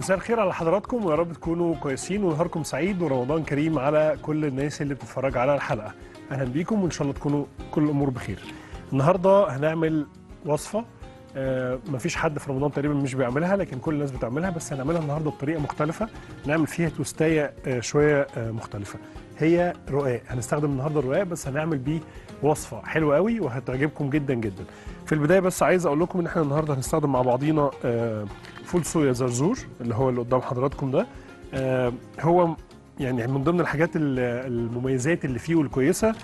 مساء الخير على حضراتكم ويا رب تكونوا كويسين ونهاركم سعيد ورمضان كريم على كل الناس اللي بتتفرج على الحلقة. أهلا بيكم وإن شاء الله تكونوا كل الأمور بخير. النهاردة هنعمل وصفة مفيش حد في رمضان تقريبا مش بيعملها، لكن كل الناس بتعملها، بس هنعملها النهاردة بطريقة مختلفة، نعمل فيها توستاية شوية مختلفة. هي رقاق، هنستخدم النهاردة الرقاق بس هنعمل بيه وصفة حلوة قوي وهتعجبكم جدا جدا. في البداية بس عايز أقول لكم إن احنا النهاردة هنستخدم مع بعضينا فول صويا زرزور اللي هو اللي قدام حضراتكم ده. هو يعني من ضمن الحاجات المميزات اللي فيه والكويسه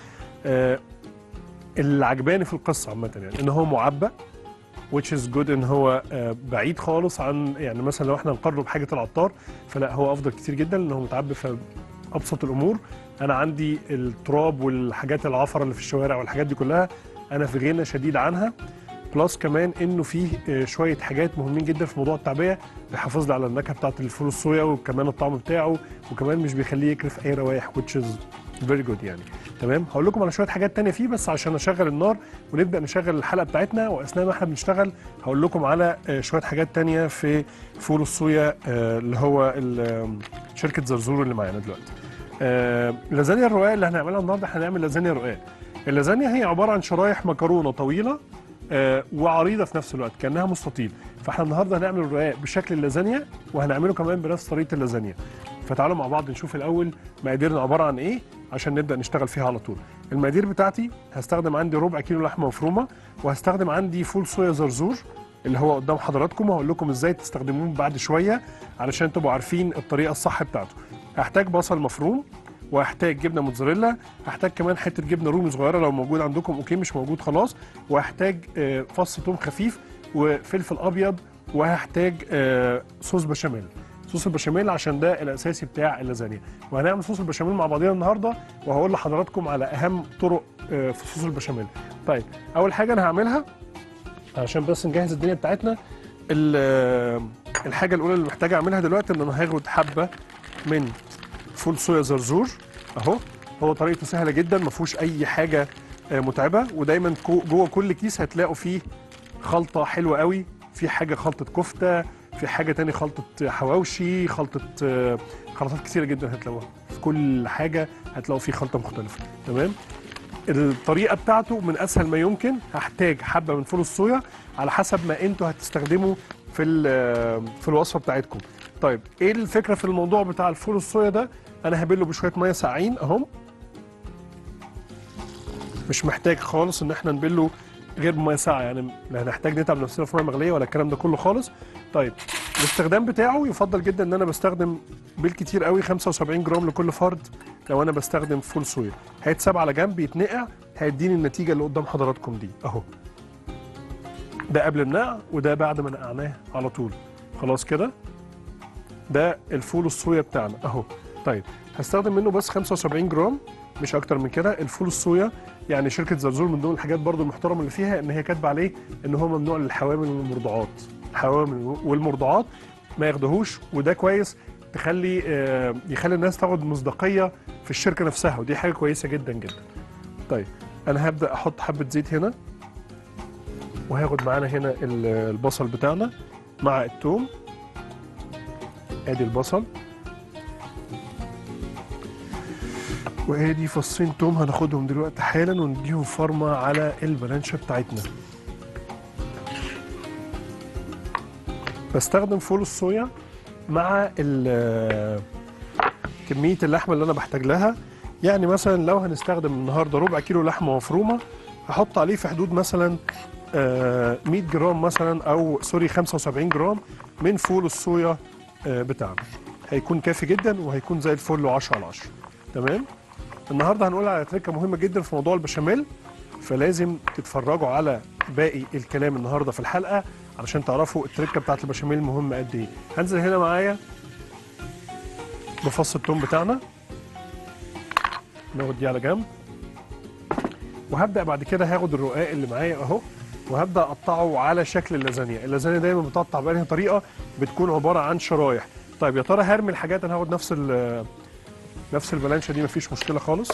اللي عجباني في القصه عامه، يعني ان هو معبأ which is good، ان هو بعيد خالص عن يعني مثلا لو احنا نقارنه بحاجه العطار، فلا هو افضل كتير جدا لان هو متعبي في ابسط الامور. انا عندي التراب والحاجات العفره اللي في الشوارع والحاجات دي كلها انا في غنى شديد عنها، بلس كمان انه فيه شويه حاجات مهمين جدا في موضوع التعبئه، بيحافظ لي على النكهه بتاعه الفول الصويا وكمان الطعم بتاعه، وكمان مش بيخليه يكرف اي روايح which is very good يعني. تمام، هقول لكم على شويه حاجات تانية فيه بس عشان اشغل النار ونبدا نشغل الحلقه بتاعتنا، واثناء ما احنا بنشتغل هقول لكم على شويه حاجات تانية في فول الصويا اللي هو شركه زرزور اللي معانا دلوقتي. لازانيا الرقاق اللي هنعملها النهارده، هنعمل لازانيا رقاق. اللازانيا هي عباره عن شرايح مكرونه طويله وعريضه في نفس الوقت كانها مستطيل، فاحنا النهارده هنعمل الرقاق بشكل اللازانيا وهنعمله كمان بنفس طريقه اللازانيا. فتعالوا مع بعض نشوف الاول مقاديرنا عباره عن ايه عشان نبدا نشتغل فيها على طول. المقادير بتاعتي هستخدم عندي ربع كيلو لحمه مفرومه، وهستخدم عندي فول صويا زرزور اللي هو قدام حضراتكم، وهقول لكم ازاي تستخدموه بعد شويه علشان تبقوا عارفين الطريقه الصح بتاعته. هحتاج بصل مفروم، وهحتاج جبنه موتزاريلا، هحتاج كمان حته جبنه رومي صغيره لو موجود عندكم اوكي، مش موجود خلاص، وهحتاج فص ثوم خفيف وفلفل ابيض، وهحتاج صوص بشاميل. صوص البشاميل عشان ده الاساسي بتاع اللازانيا، وهنعمل صوص البشاميل مع بعضينا النهارده، وهقول لحضراتكم على اهم طرق في صوص البشاميل. طيب اول حاجه انا هعملها عشان بس نجهز الدنيا بتاعتنا، الحاجه الاولى اللي محتاج اعملها دلوقتي ان انا هاخد حبه من فول صويا زرزور اهو. هو طريقته سهله جدا، ما فيهوش اي حاجه متعبه، ودايما جوه كل كيس هتلاقوا فيه خلطه حلوه قوي، في حاجه خلطه كفته، في حاجه تاني خلطه حواوشي، خلطات كثيره جدا هتلاقوها في كل حاجه، هتلاقوا فيه خلطه مختلفه. تمام، الطريقه بتاعته من اسهل ما يمكن. هحتاج حبه من فول الصويا على حسب ما انتوا هتستخدموا في الوصفه بتاعتكم. طيب ايه الفكره في الموضوع بتاع الفول الصويا ده؟ انا هبله بشويه ميه ساقعين اهم، مش محتاج خالص ان احنا نبله غير بميه ساقعه، يعني لا هنحتاج نتعب نفسنا في ميه مغليه ولا الكلام ده كله خالص. طيب الاستخدام بتاعه يفضل جدا ان انا بستخدم بالكتير قوي 75 جرام لكل فرد. لو انا بستخدم فول صويا هيتساب على جنب يتنقع، هيديني النتيجه اللي قدام حضراتكم دي اهو. ده قبل النقع وده بعد ما نقعناه على طول. خلاص كده ده الفول الصويا بتاعنا اهو. طيب هستخدم منه بس 75 جرام مش اكتر من كده. الفول الصويا يعني شركه زرزور من ضمن الحاجات برضو المحترمه اللي فيها ان هي كاتبه عليه ان هو ممنوع للحوامل والمرضعات. الحوامل والمرضعات ما ياخدوهوش، وده كويس، يخلي الناس تاخد مصداقيه في الشركه نفسها، ودي حاجه كويسه جدا جدا. طيب انا هبدا احط حبه زيت هنا، وهاخد معانا هنا البصل بتاعنا مع الثوم. ادي البصل وادي فصين توم هناخدهم دلوقتي حالا ونديهم فرمه على البلانشه بتاعتنا. بستخدم فول الصويا مع كميه اللحمه اللي انا بحتاج لها. يعني مثلا لو هنستخدم النهارده ربع كيلو لحمه مفرومه، هحط عليه في حدود مثلا 100 جرام مثلا، او سوري 75 جرام من فول الصويا بتاعنا، هيكون كافي جدا وهيكون زي الفل و10 على 10. تمام، النهارده هنقول على تركه مهمه جدا في موضوع البشاميل، فلازم تتفرجوا على باقي الكلام النهارده في الحلقه علشان تعرفوا التركه بتاعت البشاميل مهمه قد ايه. هنزل هنا معايا بفص الثوم بتاعنا، ناخد دي على جنب، وهبدا بعد كده هاخد الرقاق اللي معايا اهو، وهبدا اقطعه على شكل اللازانيا. اللازانيا دايما بتقطع بأنهي طريقه؟ بتكون عباره عن شرايح. طيب يا ترى هرمي الحاجات؟ انا هاخد نفس البلانشه دي مفيش مشكله خالص.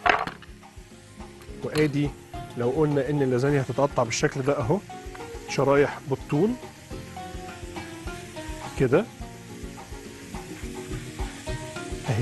وادي لو قلنا ان اللازانيا هتتقطع بالشكل ده اهو، شرايح بالطول كده اهي.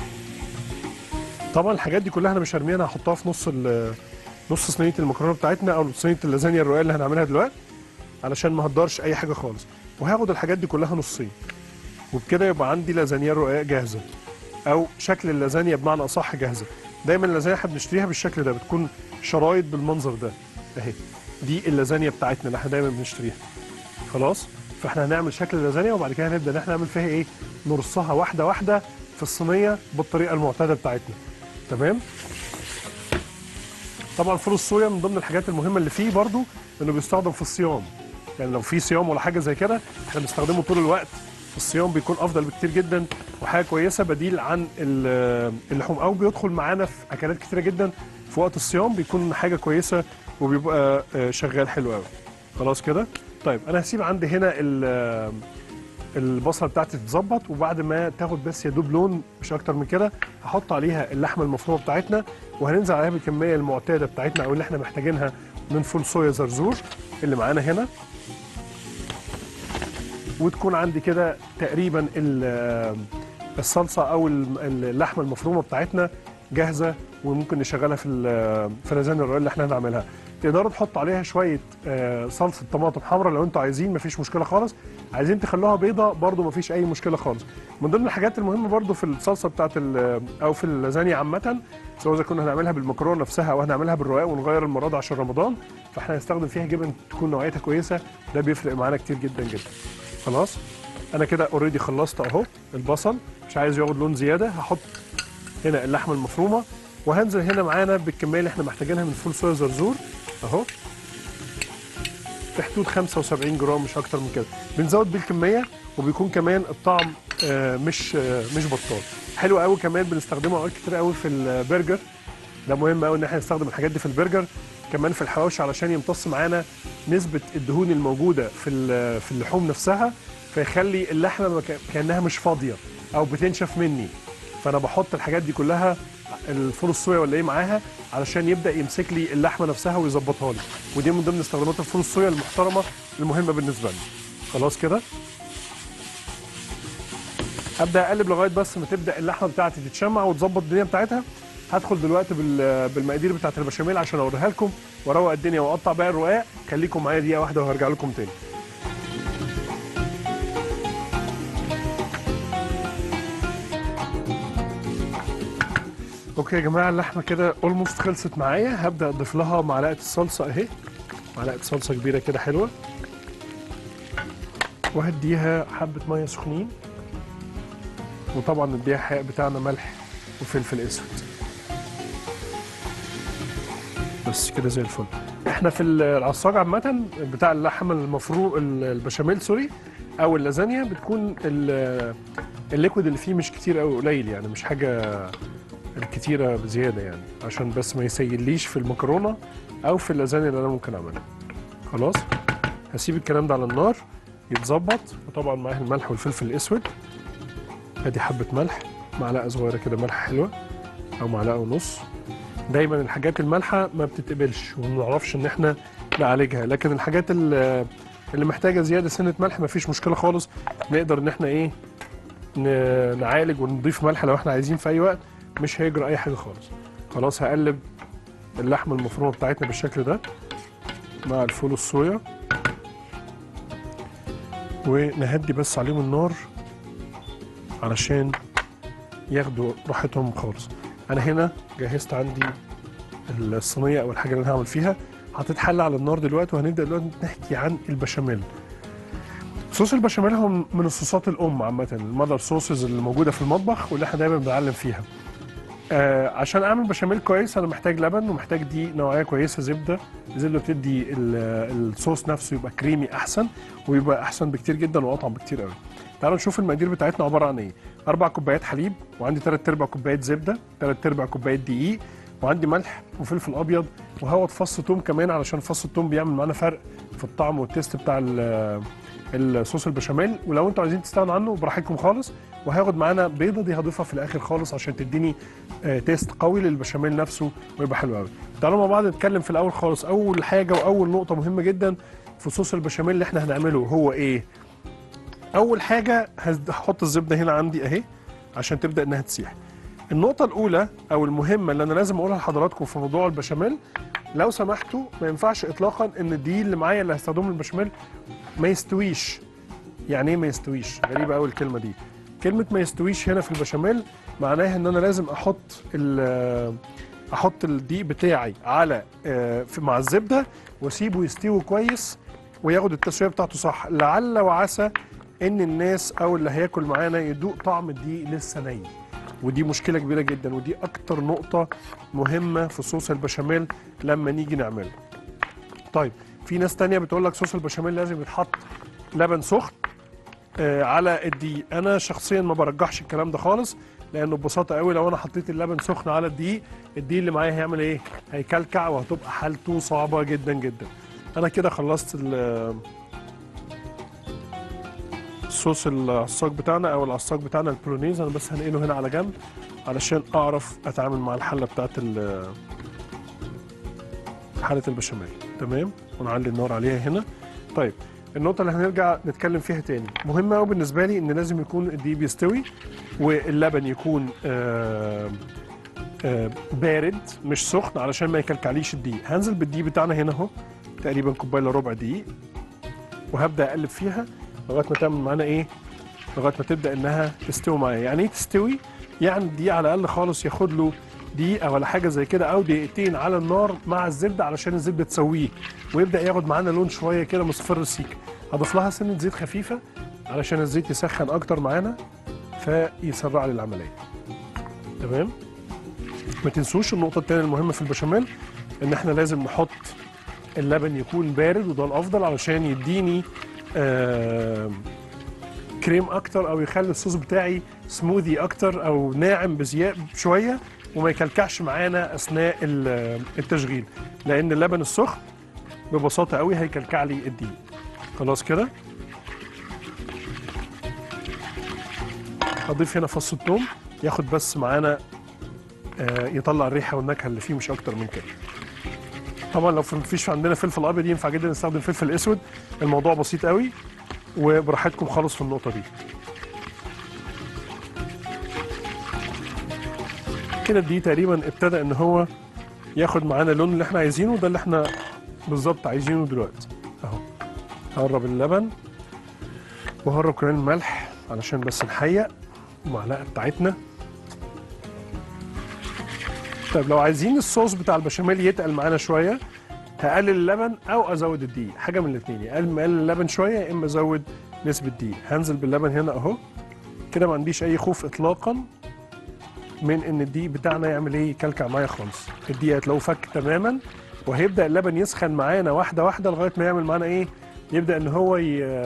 طبعا الحاجات دي كلها انا مش هرميها، انا هحطها في نص صينيه المكرونه بتاعتنا او صينيه اللازانيا الرقاق اللي هنعملها دلوقتي، علشان ما اهدرش اي حاجه خالص. وهاخد الحاجات دي كلها نصين، وبكده يبقى عندي لازانيا رقاق جاهزه، او شكل اللازانيا بمعنى اصح جاهزه. دايما اللازانيا احنا بنشتريها بالشكل ده، بتكون شرايط بالمنظر ده اهي. دي اللازانيا بتاعتنا اللي احنا دايما بنشتريها. خلاص، فاحنا هنعمل شكل اللازانيا وبعد كده هنبدا ان احنا نعمل فيها ايه، نرصها واحده واحده في الصينيه بالطريقه المعتاده بتاعتنا. تمام. طبعا فول الصويا من ضمن الحاجات المهمه اللي فيه برضو انه بيستخدم في الصيام، يعني لو في صيام ولا حاجه زي كده احنا بنستخدمه طول الوقت. الصيام بيكون افضل بكتير جدا، وحاجه كويسه بديل عن اللحوم، او بيدخل معانا في اكلات كتيره جدا في وقت الصيام، بيكون حاجه كويسه وبيبقى شغال حلو قوي. خلاص كده. طيب انا هسيب عندي هنا البصله بتاعتي تتظبط، وبعد ما تاخد بس يا دوب لون مش اكتر من كده هحط عليها اللحمه المفرومه بتاعتنا، وهننزل عليها بالكميه المعتاده بتاعتنا او اللي احنا محتاجينها من فول صويا زرزور اللي معانا هنا. وتكون عندي كده تقريبا الصلصه او اللحمه المفرومه بتاعتنا جاهزه، وممكن نشغلها في لازانيا الرقاق اللي احنا هنعملها. تقدروا تحطوا عليها شويه صلصه طماطم حمراء لو انتوا عايزين، مفيش مشكله خالص. عايزين تخلوها بيضه برده مفيش اي مشكله خالص. من ضمن الحاجات المهمه برده في الصلصه بتاعت او في اللازانيا عامه، سواء اذا كنا هنعملها بالمكرونه نفسها او هنعملها بالرقاق ونغير المره دي عشان رمضان، فاحنا هنستخدم فيها جبن تكون نوعيتها كويسه، ده بيفرق معانا كتير جدا جدا. خلاص، انا كده اوريدي خلصت اهو البصل، مش عايز ياخد لون زياده. هحط هنا اللحمه المفرومه، وهنزل هنا معانا بالكميه اللي احنا محتاجينها من فول صويا زرزور اهو، في حدود 75 جرام مش اكتر من كده. بنزود بيه الكميه، وبيكون كمان الطعم مش بطال، حلو قوي. كمان بنستخدمه اوقات كتير قوي في البرجر، ده مهم قوي ان احنا نستخدم الحاجات دي في البرجر، كمان في الحواوشي علشان يمتص معانا نسبه الدهون الموجوده في اللحوم نفسها، فيخلي اللحمه كانها مش فاضيه او بتنشف مني. فانا بحط الحاجات دي كلها، الفول الصويا ولا ايه معاها، علشان يبدا يمسك لي اللحمه نفسها ويظبطها لي، ودي من ضمن استخدامات الفول الصويا المحترمه المهمه بالنسبه لنا. خلاص كده، ابدا اقلب لغايه بس ما تبدا اللحمه بتاعتي تتشمع وتظبط الدنيا بتاعتها. هدخل دلوقتي بالمقادير بتاعت البشاميل عشان اوريها لكم واروق الدنيا واقطع باقي الرقاق. خليكم معايا دقيقه واحده وهرجع لكم تاني. اوكي يا جماعه، اللحمه كده اولموست خلصت معايا. هبدا اضيف لها معلقه الصلصه اهي، معلقه صلصه كبيره كده حلوه، وهديها حبه ميه سخنين، وطبعا نديها حق بتاعنا ملح وفلفل اسود، بس كده زي الفل. احنا في العصاج عامه بتاع اللحمه المفروم البشاميل سوري او اللازانيا، بتكون الليكويد اللي فيه مش كتير قوي، قليل يعني، مش حاجه الكتيره بزياده يعني، عشان بس ما يسيليش في المكرونه او في اللازانيا اللي انا ممكن اعملها. خلاص، هسيب الكلام ده على النار يتظبط، وطبعا معاه الملح والفلفل الاسود. ادي حبه ملح، معلقه صغيره كده ملح حلوه او معلقه ونص. دايما الحاجات المالحه ما بتتقبلش وما بنعرفش ان احنا نعالجها، لكن الحاجات اللي محتاجه زياده سنه ملح ما فيش مشكله خالص، نقدر ان احنا ايه نعالج ونضيف ملح لو احنا عايزين في اي وقت، مش هيجرى اي حاجه خالص. خلاص، هقلب اللحمه المفرومه بتاعتنا بالشكل ده مع الفول الصويا، ونهدي بس عليهم النار علشان ياخدوا راحتهم خالص. انا هنا جهزت عندي الصينيه او الحاجه اللي انا هعمل فيها، هتتحل على النار دلوقتي، وهنبدا دلوقتي نحكي عن البشاميل. صوص البشاميل هو من الصوصات الام عامه، المذر صوصز اللي موجوده في المطبخ واللي احنا دايما بنتعلم فيها. عشان اعمل بشاميل كويس انا محتاج لبن، ومحتاج دي نوعيه كويسه زبده بتدي الصوص نفسه يبقى كريمي احسن، ويبقى احسن بكتير جدا واطعم بكتير قوي. تعالوا نشوف المقادير بتاعتنا عباره عن ايه. 4 كوبايات حليب، وعندي 3/4 كوبايه زبده، 3/4 كوبايه دقيق، وعندي ملح وفلفل ابيض، وهوت فص ثوم كمان علشان فص الثوم بيعمل معانا فرق في الطعم والتيست بتاع الصوص البشاميل، ولو انتوا عايزين تستغنوا عنه براحتكم خالص. وهاخد معانا بيضه، دي هضيفها في الاخر خالص عشان تديني تيست قوي للبشاميل نفسه ويبقى حلو قوي. تعالوا مع بعض نتكلم في الاول خالص. اول حاجه واول نقطه مهمه جدا في صوص البشاميل اللي احنا هنعمله هو ايه؟ اول حاجه هحط الزبده هنا عندي اهي، عشان تبدا انها تسيح. النقطه الاولى او المهمه اللي انا لازم اقولها لحضراتكم في موضوع البشاميل، لو سمحتوا ما ينفعش اطلاقا ان الدقيق اللي معايا اللي هستخدمه للبشاميل ما يستويش. يعني ايه ما يستويش؟ غريبه قوي الكلمه دي. كلمه ما يستويش هنا في البشاميل معناها ان انا لازم احط الدقيق بتاعي على مع الزبده واسيبه يستوي كويس وياخد التسويه بتاعته صح، لعل وعسى ان الناس او اللي هياكل معانا يدوق طعم الدقيق لسه ني، ودي مشكله كبيره جدا، ودي اكتر نقطه مهمه في صوص البشاميل لما نيجي نعمله. طيب في ناس تانية بتقول لك صوص البشاميل لازم يتحط لبن سخن على الدقيق. انا شخصيا ما برجحش الكلام ده خالص، لانه ببساطه قوي لو انا حطيت اللبن سخن على الدقيق اللي معايا هيعمل ايه؟ هيكلكع وهتبقى حالته صعبه جدا جدا. انا كده خلصت الصوص العصاج بتاعنا او العصاج بتاعنا البولونيز. انا بس هنقله هنا على جنب علشان اعرف اتعامل مع الحله بتاعت حله البشاميل. تمام، ونعلي النار عليها هنا. طيب النقطة اللي هنرجع نتكلم فيها تاني مهمة قوي بالنسبة لي، إن لازم يكون الدقيق بيستوي واللبن يكون بارد مش سخن علشان ما يكلكعليش الدقيق. هنزل بالدقيق بتاعنا هنا أهو، تقريبا كوباية إلا ربع دقيق، وهبدأ أقلب فيها لغاية ما تعمل معانا إيه؟ لغاية ما تبدأ إنها تستوي معايا. يعني إيه تستوي؟ يعني الدقيق على الأقل خالص ياخد له دقيقة ولا حاجة زي كده أو دقيقتين على النار مع الزبدة علشان الزبدة تسويه ويبدأ ياخد معانا لون شوية كده مصفر سيكا. هضيف لها سنة زيت خفيفة علشان الزيت يسخن أكتر معانا فيسرع لي العملية. تمام؟ ما تنسوش النقطة التانية المهمة في البشاميل إن إحنا لازم نحط اللبن يكون بارد، وده الأفضل علشان يديني كريم أكتر أو يخلي الصوص بتاعي سموذي أكتر أو ناعم بزيادة شوية وما يكلكعش معانا اثناء التشغيل، لان اللبن السخن ببساطه قوي هيكلكع لي الدقيق. خلاص كده هضيف هنا فص الثوم ياخد بس معانا يطلع الريحه والنكهه اللي فيه مش اكتر من كده. طبعا لو مفيش عندنا فلفل ابيض ينفع جدا نستخدم فلفل اسود، الموضوع بسيط قوي وبراحتكم خالص في النقطه دي. كده الدقيق تقريبا ابتدى ان هو ياخد معانا اللون اللي احنا عايزينه، ده اللي احنا بالظبط عايزينه دلوقتي اهو. هقرب اللبن وهقرب كمان الملح علشان بس نحيق المعلقه بتاعتنا. طيب لو عايزين الصوص بتاع البشاميل يتقل معانا شويه هقلل اللبن او ازود الدقيق، حاجه من الاثنين، يا اما اقلل اللبن شويه يا اما ازود نسبه دقيق. هنزل باللبن هنا اهو كده، ما عنديش اي خوف اطلاقا من ان الدقيق بتاعنا يعمل ايه؟ يكلكع معايا خالص. الدقيق هتلاقوه فك تماما وهيبدا اللبن يسخن معانا واحده واحده لغايه ما يعمل معانا ايه؟ يبدا ان هو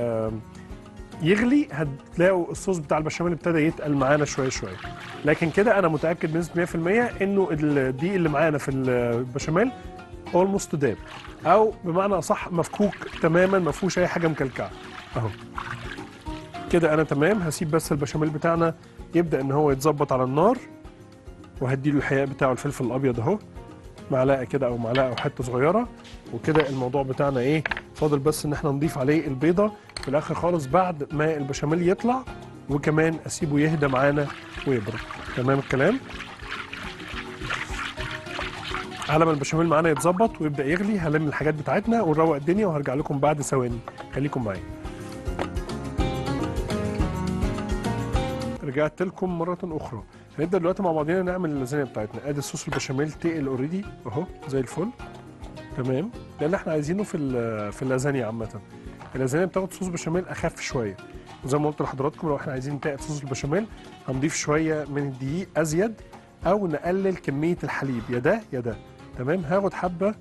يغلي. هتلاقوا الصوص بتاع البشاميل ابتدى يتقل معانا شويه شويه، لكن كده انا متاكد بنسبه 100% انه الدقيق اللي معانا في البشاميل اولموست داب، او بمعنى اصح مفكوك تماما، ما فيهوش اي حاجه مكلكعه اهو. كده انا تمام. هسيب بس البشاميل بتاعنا يبدا ان هو يتظبط على النار، وهديله الحياء بتاعه الفلفل الابيض اهو، معلقه كده او معلقه او حته صغيره. وكده الموضوع بتاعنا ايه؟ فاضل بس ان احنا نضيف عليه البيضه في الاخر خالص بعد ما البشاميل يطلع، وكمان اسيبه يهدى معانا ويبرد. تمام الكلام. على ما البشاميل معانا يتظبط ويبدا يغلي هلم الحاجات بتاعتنا ونروق الدنيا وهرجع لكم بعد ثواني، خليكم معايا. رجعت لكم مرة أخرى. هنبدأ دلوقتي مع بعضينا نعمل اللازانيا بتاعتنا. أدي الصوص البشاميل تقل أوريدي أهو زي الفل. تمام، ده اللي إحنا عايزينه في اللازانيا عامة. اللازانيا بتاخد صوص بشاميل أخف شوية، وزي ما قلت لحضراتكم لو إحنا عايزين نتقل صوص البشاميل هنضيف شوية من الدقيق أزيد أو نقلل كمية الحليب، يا ده يا ده. تمام، هاخد حبة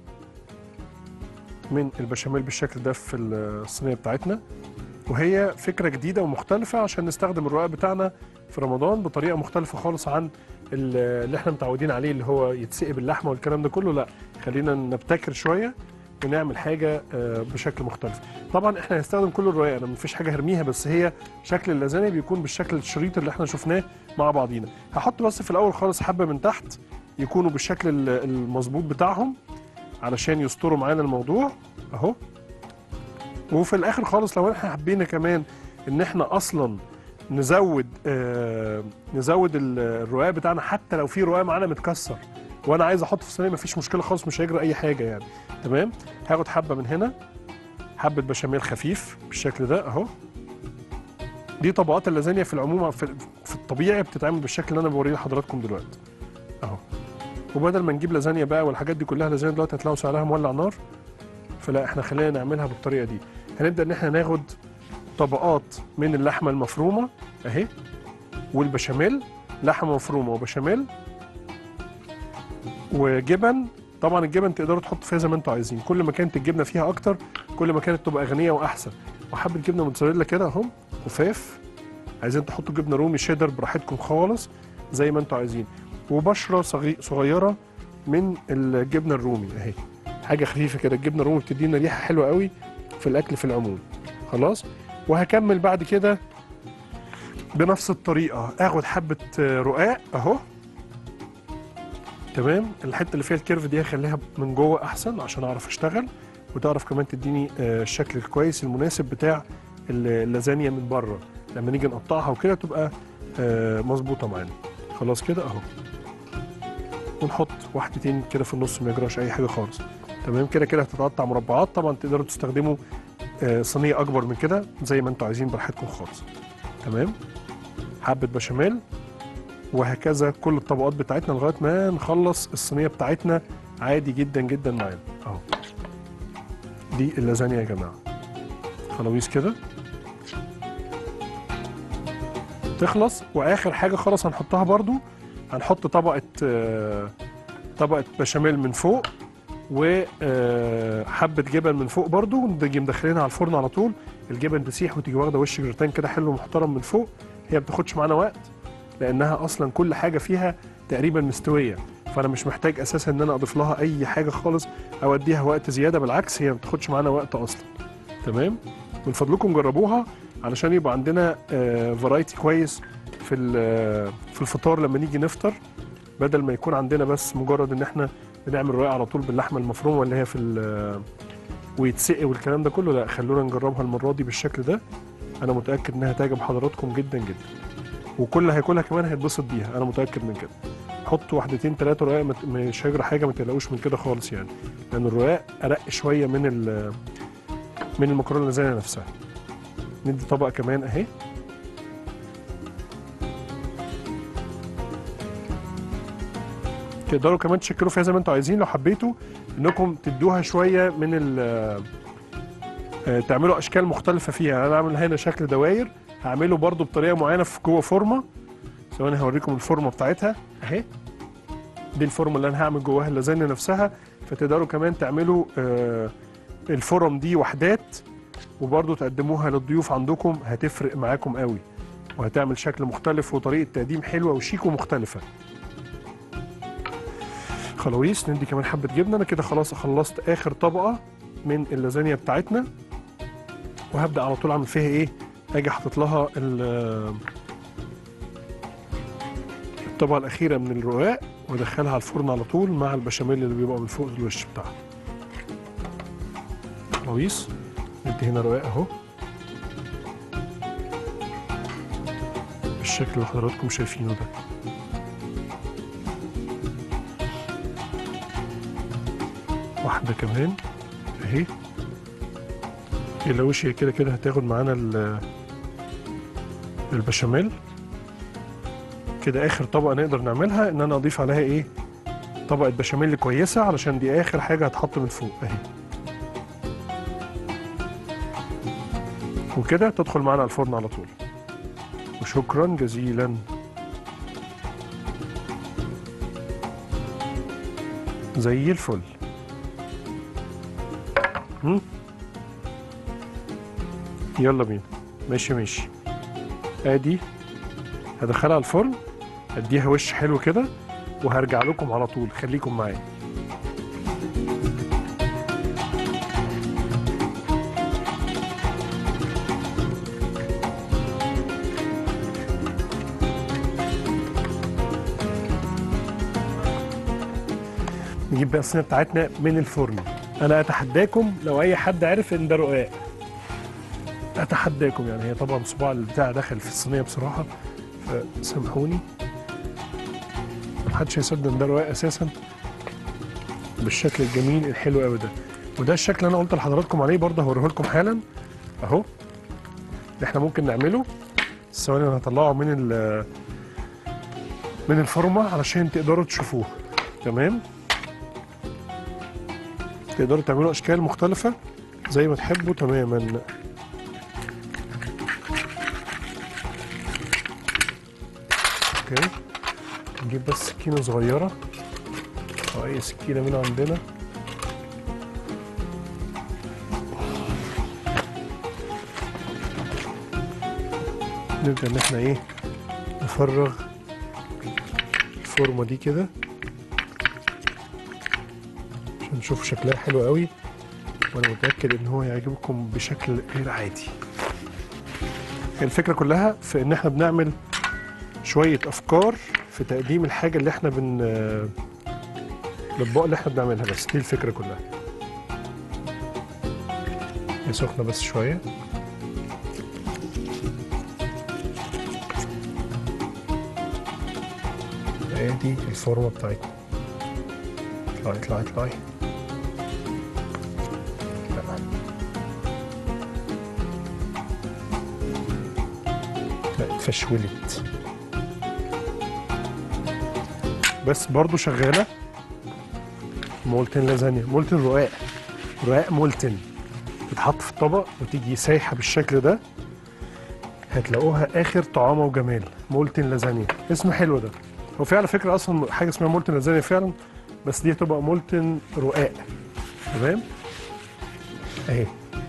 من البشاميل بالشكل ده في الصينية بتاعتنا، وهي فكرة جديدة ومختلفة عشان نستخدم الرقاق بتاعنا في رمضان بطريقة مختلفة خالص عن اللي احنا متعودين عليه اللي هو يتسقي باللحمة والكلام ده كله. لا، خلينا نبتكر شوية ونعمل حاجة بشكل مختلف. طبعا احنا هنستخدم كل الرقاق، انا مفيش حاجة هرميها، بس هي شكل اللازانيا بيكون بالشكل الشريط اللي احنا شفناه مع بعضينا. هحط بس في الاول خالص حبة من تحت يكونوا بالشكل المظبوط بتاعهم علشان يستروا معانا الموضوع اهو. وفي الاخر خالص لو احنا حبينا كمان ان احنا اصلا نزود الرقاق بتاعنا، حتى لو في رقاق معانا متكسر وانا عايز احطه في الصينيه مفيش مشكله خالص، مش هيجرى اي حاجه يعني. تمام. هاخد حبه من هنا، حبه بشاميل خفيف بالشكل ده اهو. دي طبقات اللازانيا في العموم في الطبيعي بتتعمل بالشكل اللي انا بوريه لحضراتكم دلوقتي اهو. وبدل ما نجيب لازانيا بقى والحاجات دي كلها، لازانيا دلوقتي هتلاقوا سعرها مولع نار، فلا احنا خلينا نعملها بالطريقه دي. هنبدا ان احنا ناخد طبقات من اللحمه المفرومه اهي، والبشاميل، لحمه مفرومه وبشاميل وجبن. طبعا الجبن تقدروا تحطوا فيها زي ما انتوا عايزين، كل ما كانت الجبنه فيها اكتر كل ما كانت تبقى غنيه واحسن. وحبه جبنه موتزاريلا كده اهو خفاف، عايزين تحطوا جبنه رومي شيدر براحتكم خالص زي ما انتوا عايزين، وبشره صغيره من الجبنه الرومي اهي، حاجه خفيفه كده. الجبنه الرومي بتدينا ريحه حلوه قوي في الاكل في العموم. خلاص. وهكمل بعد كده بنفس الطريقه، اخد حبه رقاق اهو. تمام. الحته اللي فيها الكيرف دي هخليها من جوه احسن عشان اعرف اشتغل، وتعرف كمان تديني الشكل الكويس المناسب بتاع اللازانيا من بره لما نيجي نقطعها وكده تبقى مظبوطه معانا. خلاص كده اهو. ونحط واحدتين كده في النص ما يجراش اي حاجه خالص. تمام. كده كده هتتقطع مربعات، طبعا تقدروا تستخدموا صينيه اكبر من كده زي ما انتوا عايزين براحتكم خالص. تمام. حبه بشاميل، وهكذا كل الطبقات بتاعتنا لغايه ما نخلص الصينيه بتاعتنا عادي جدا جدا معانا اهو. دي اللازانيا يا جماعه، خلاويص كده تخلص. واخر حاجه خلاص هنحطها برضو، هنحط طبقه بشاميل من فوق، وحبه جبن من فوق برضو، ونيجي مدخلينها على الفرن على طول. الجبن تسيح وتيجي واخده وش جرتان كده حلو محترم من فوق. هي ما بتاخدش معانا وقت لانها اصلا كل حاجه فيها تقريبا مستويه، فانا مش محتاج اساسا ان انا اضيف لها اي حاجه خالص او اديها وقت زياده، بالعكس هي ما بتاخدش معانا وقت اصلا. تمام. من فضلكم جربوها علشان يبقى عندنا فرايتي كويس في الفطار لما نيجي نفطر، بدل ما يكون عندنا بس مجرد ان احنا بنعمل رقاق على طول باللحمه المفرومه اللي هي ويتسقي والكلام ده كله. لا، خلونا نجربها المره دي بالشكل ده. انا متاكد انها تعجب حضراتكم جدا جدا، وكل اللي هياكلها كمان هيتبسط بيها، انا متاكد من كده. حطوا واحدتين ثلاثه رقاق، مش هيجرى حاجه، ما تقلقوش من كده خالص يعني، لان الرقاق ارق شويه من المكرونه اللازانيا نفسها. ندي طبقه كمان اهي. تقدروا كمان تشكلوا فيها زي ما انتوا عايزين، لو حبيتوا انكم تدوها شويه من تعملوا اشكال مختلفه فيها. انا عامل هنا شكل دواير، هعمله برضو بطريقه معينه في جوه فورمه. ثواني هوريكم الفورمه بتاعتها اهي. دي الفورمه اللي انا هعمل جواها اللازانيا نفسها، فتقدروا كمان تعملوا الفورم دي وحدات وبرضو تقدموها للضيوف عندكم، هتفرق معاكم قوي وهتعمل شكل مختلف وطريقه تقديم حلوه وشيك ومختلفه. خلاويص. ندي كمان حبه جبنه. انا كده خلاص خلصت اخر طبقه من اللازانيا بتاعتنا، وهبدا على طول اعمل فيها ايه، اجي حاطط لها الطبقه الاخيره من الرقاق وادخلها على الفرن على طول مع البشاميل اللي بيبقى من فوق الوش بتاعها. خلاويص. ندي هنا رقاق اهو بالشكل اللي حضراتكم شايفينه ده. واحده كمان اهي. الوش هي كده كده هتاخد معانا البشاميل. كده اخر طبقه نقدر نعملها ان انا اضيف عليها ايه، طبقه بشاميل كويسه علشان دي اخر حاجه هتحط من فوق اهي. وكده تدخل معانا على الفرن على طول. وشكرا جزيلا. زي الفل. يلا بينا. ماشي. ادي هدخلها على الفرن، اديها وش حلو كده وهرجع لكم على طول، خليكم معايا. نجيب بقى الصينيه بتاعتنا من الفرن. انا اتحداكم لو اي حد عرف ان ده رقاق. اتحداكم يعني. هي طبعا صباع البتاع داخل في الصينيه بصراحه، فسامحوني. محدش هيصدق ان ده رواق اساسا بالشكل الجميل الحلو قوي ده. وده الشكل اللي انا قلت لحضراتكم عليه برضه، هوريه لكم حالا اهو. اللي احنا ممكن نعمله، ثواني انا هطلعه من الفورمه علشان تقدروا تشوفوه. تمام، تقدروا تعملوا اشكال مختلفه زي ما تحبوا تماما. اوكي، نجيب بس سكينه صغيره او اي سكينه من عندنا. نبدا ان احنا ايه، نفرغ الفورمه دي كده عشان نشوف شكلها حلو قوي، وانا متاكد ان هو هيعجبكم بشكل غير عادي. الفكره كلها في ان احنا بنعمل شويه افكار في تقديم الحاجه اللي احنا الاطباق اللي احنا بنعملها، بس دي الفكره كلها. هي سخنه بس شويه. ادي الفورمه بتاعتنا. اطلعي اطلعي اطلعي. لا اتفشولت بس برضو شغاله. مولتن لازانيا، مولتن رقاق، رقاق مولتن بتحط في الطبق وتيجي سايحه بالشكل ده، هتلاقوها اخر طعامه وجمال. مولتن لازانيا اسم حلو ده. هو في على فكره اصلا حاجه اسمها مولتن لازانيا فعلا، بس دي هتبقى مولتن رقاق. تمام اهي،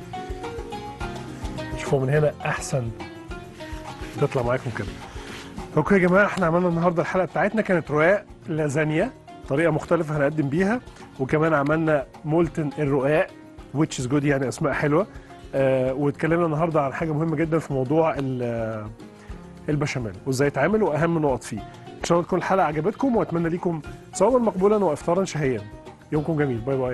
شوفوا من هنا احسن تطلع معاكم كده. اوكي يا جماعه، احنا عملنا النهارده الحلقه بتاعتنا كانت رقاق لازانيا، طريقه مختلفه هنقدم بيها، وكمان عملنا مولتن الرقاق which is good، يعني اسماء حلوه. واتكلمنا النهارده عن حاجه مهمه جدا في موضوع البشاميل وازاي يتعمل واهم نقط فيه. ان شاء الله تكون الحلقه عجبتكم، واتمنى ليكم صوما مقبولا وافطارا شهيا. يومكم جميل، باي باي.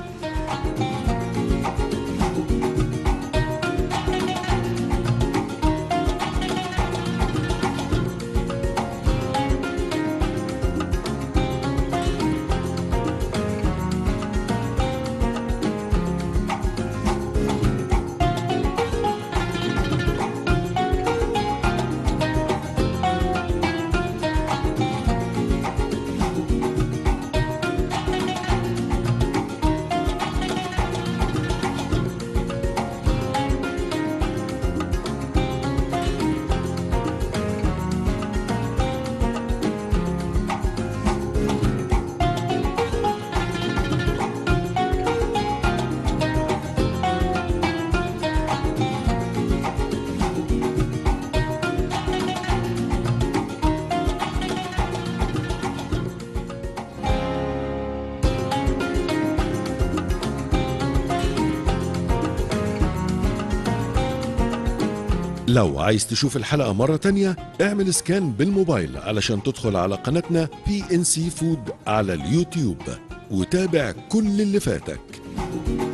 لو عايز تشوف الحلقة مرة تانية اعمل سكان بالموبايل علشان تدخل على قناتنا PNC Food على اليوتيوب وتابع كل اللي فاتك.